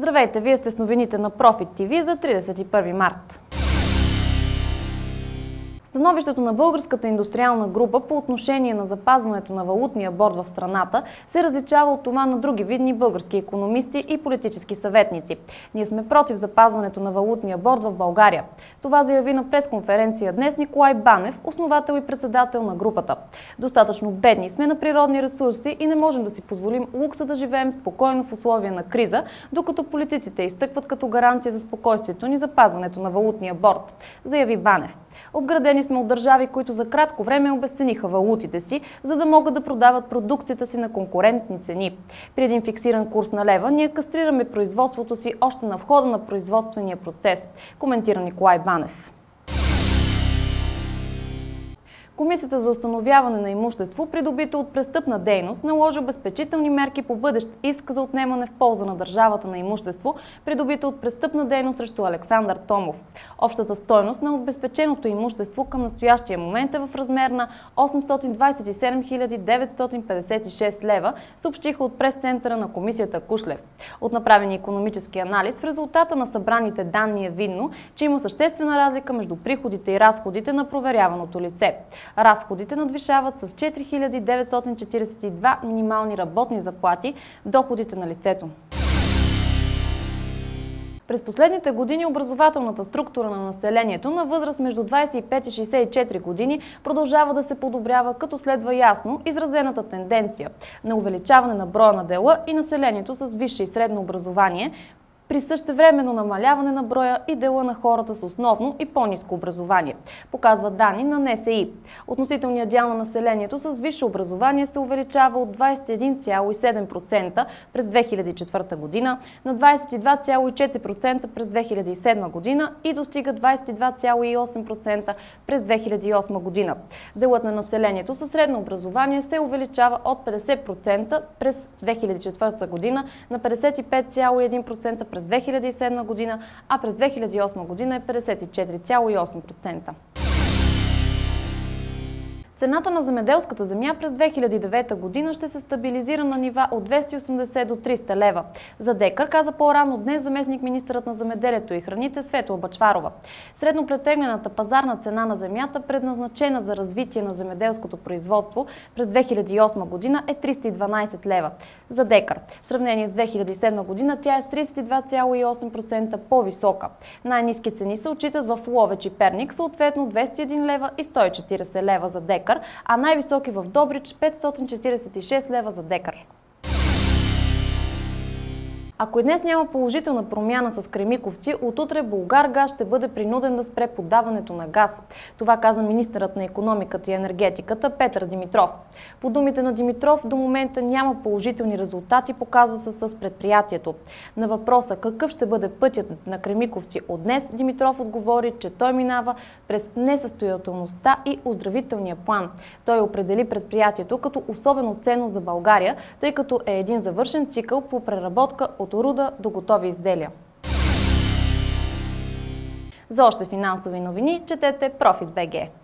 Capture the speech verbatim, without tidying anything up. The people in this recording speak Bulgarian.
Здравейте, вие сте с новините на Профит ТВ за тридесет и първи март. Становището на Българската индустриална група по отношение на запазването на валутния борд в страната се различава от това на други видни български икономисти и политически съветници. Ние сме против запазването на валутния борд в България. Това заяви на пресконференция днес Николай Банев, основател и председател на групата. Достатъчно бедни сме на природни ресурси и не можем да си позволим лукса да живеем спокойно в условия на криза, докато политиците изтъкват като гаранция за спокойствието ни запазването на валутния борд, заяви Банев. Обградени сме от държави, които за кратко време обезцениха валутите си, за да могат да продават продукцията си на конкурентни цени. При един фиксиран курс на лева ние кастрираме производството си още на входа на производствения процес, коментира Николай Банев. Комисията за установяване на имущество, придобито от престъпна дейност, наложи обезпечителни мерки по бъдещ иск за отнемане в полза на държавата на имущество, придобито от престъпна дейност срещу Александър Томов. Общата стойност на обезпеченото имущество към настоящия момент е в размер на осемстотин двадесет и седем хиляди деветстотин петдесет и шест лева, съобщиха от прес-центъра на комисията Кушлев. От направения икономически анализ в резултата на събраните данни е видно, че има съществена разлика между приходите и разходите на проверяваното лице. Разходите надвишават с четири хиляди деветстотин четиридесет и две минимални работни заплати доходите на лицето. През последните години образователната структура на населението на възраст между двадесет и пет и шестдесет и четири години продължава да се подобрява, като следва ясно изразената тенденция на увеличаване на броя на дела и населението с висше и средно образование, при същевременно намаляване на броя и дела на хората с основно и по-ниско образование, показват данни на Н С И. Относителният дял на населението с висше образование се увеличава от двадесет и един цяло и седем процента през две хиляди и четвърта година на двадесет и два цяло и четири процента през две хиляди и седма година и достига двадесет и два цяло и осем процента през две хиляди и осма година. Делът на населението със средно образование се увеличава от петдесет процента през две хиляди и четвърта година на петдесет и пет цяло и един процента през две хиляди и седма година, а през две хиляди и осма година е петдесет и четири цяло и осем процента. Цената на земеделската земя през две хиляди и девета година ще се стабилизира на нива от двеста и осемдесет до триста лева за декар, каза по-рано днес заместник-министърът на земеделието и храните Светла Бъчварова. Средно претеглената пазарна цена на земята, предназначена за развитие на земеделското производство през две хиляди и осма година е триста и дванадесет лева за декар. В сравнение с две хиляди и седма година тя е с тридесет и два цяло и осем процента по-висока. Най-ниски цени се отчитат в Ловеч и Перник, съответно двеста и един лева и сто и четиридесет лева за декар, а най-високи в Добрич петстотин четиридесет и шест лева за декар. Ако и днес няма положителна промяна с Кремиковци, отутре Булгаргаз ще бъде принуден да спре подаването на газ. Това каза министърът на икономиката и енергетиката Петър Димитров. По думите на Димитров, до момента няма положителни резултати, показва се с предприятието. На въпроса какъв ще бъде пътят на Кремиковци от днес, Димитров отговори, че той минава през несъстоятелността и оздравителния план. Той определи предприятието като особено ценно за България, тъй като е един завършен цикъл по преработка от руда до готови изделия. За още финансови новини четете Профит точка Б Г.